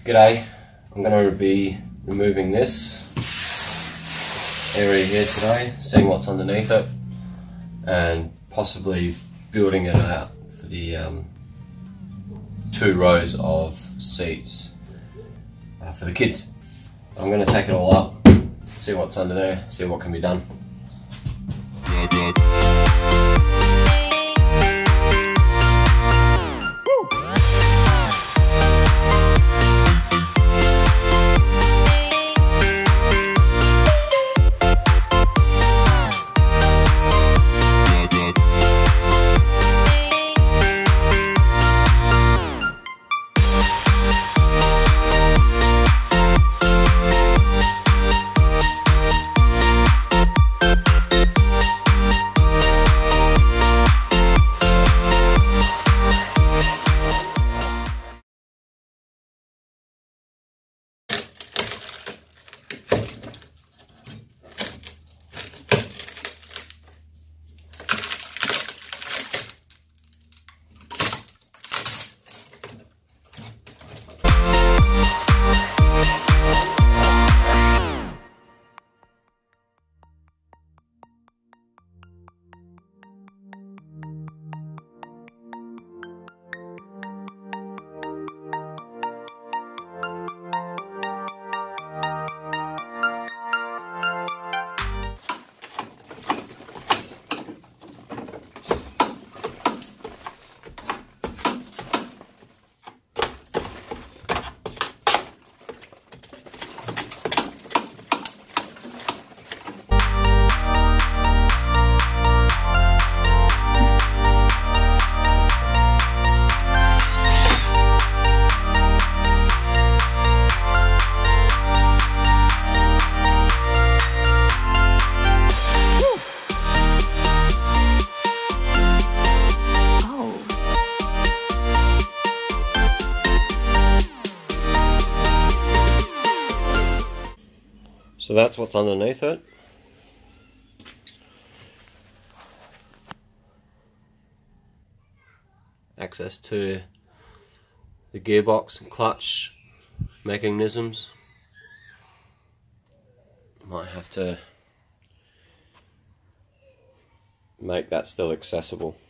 G'day, I'm going to be removing this area here today, seeing what's underneath it and possibly building it out for the 2 rows of seats for the kids. I'm going to take it all up, see what's under there, see what can be done. So that's what's underneath it. Access to the gearbox and clutch mechanisms. Might have to make that still accessible.